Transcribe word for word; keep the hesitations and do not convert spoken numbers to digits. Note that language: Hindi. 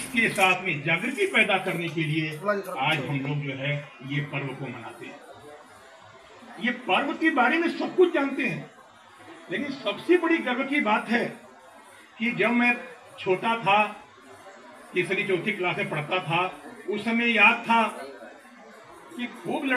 इसके साथ में जागृति पैदा करने के लिए आज हम लोग जो है ये पर्व को मनाते हैं। ये पर्व के बारे में सब कुछ जानते हैं, लेकिन सबसे बड़ी गर्व की बात है कि जब मैं छोटा था, तीसरी चौथी क्लास में पढ़ता था, उस समय याद था कि खूब